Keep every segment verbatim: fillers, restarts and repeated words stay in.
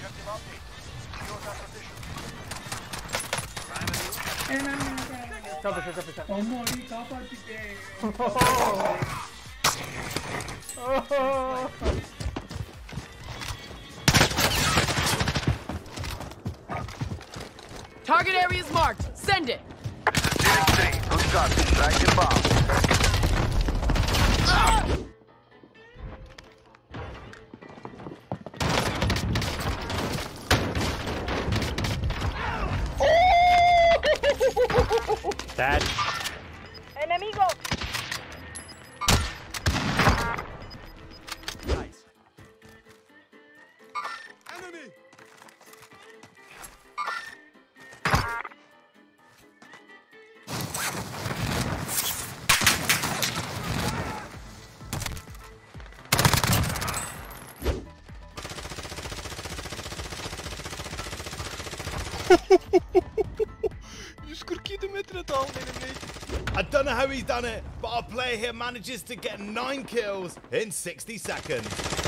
Target area is marked. Send it. Good shot. Track your bomb. Ah! Dad. Enemigo. Nice. Enemy. I don't know how he's done it, but our player here manages to get nine kills in sixty seconds.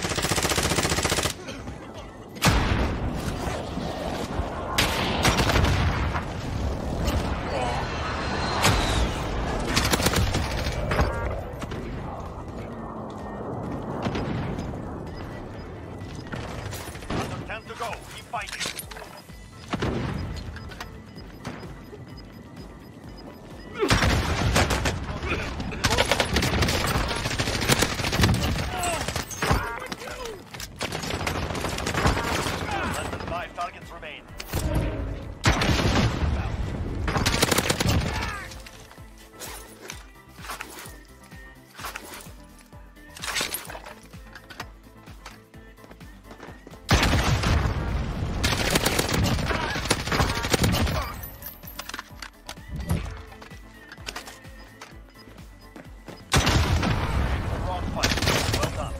Time to go. Keep fighting. Targets remain. Wrong fight. Well done.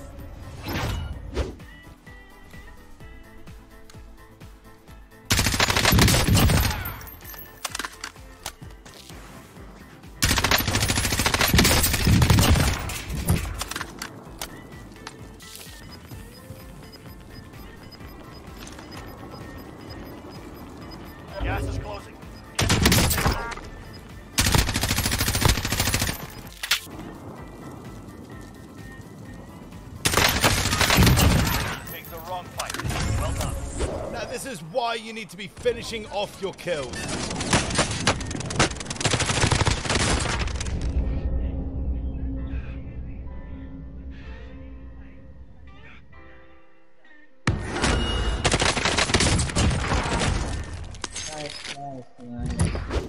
Gas is closing. Take the wrong fight. Well done. Now this is why you need to be finishing off your kills. Nice, nice, nice.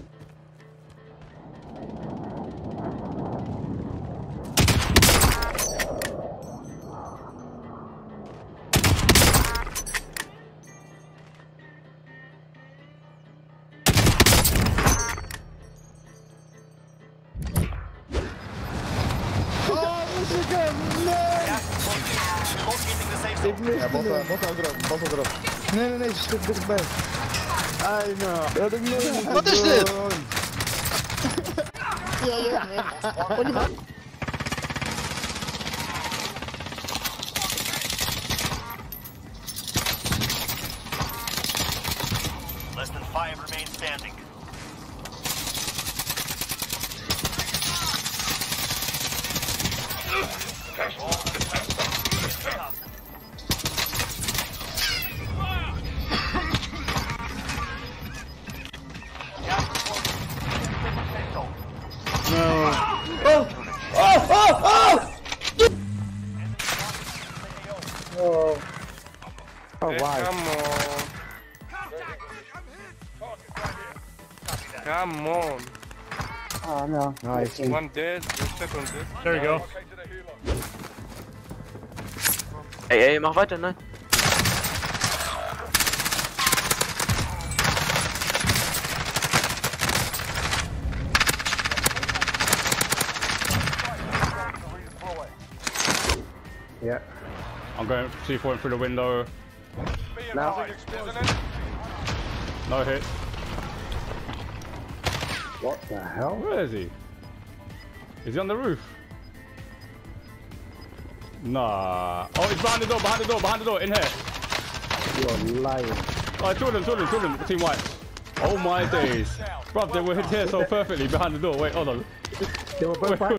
Ja, bota, bota o drop, bota o drop. Nee, nee, nee, ze zit dichtbij. Ai, nou. Dat ik nooit. Wat is dit? Ja, ja, ja. Less than five remain standing. Oh, oh wow. Come on. Come on. Oh no. Nice. One dead, the second dead. There we go. Ey, ey, mach weiter, nein. Yeah. I'm going C four through the window. Now. No hit. What the hell? Where is he? Is he on the roof? Nah. Oh, he's behind the door, behind the door, behind the door, in here. You're lying. Oh, Jordan, Jordan, Jordan, Team White. Oh my days. Bruv, they were hit here so perfectly behind the door. Wait, hold on. They were both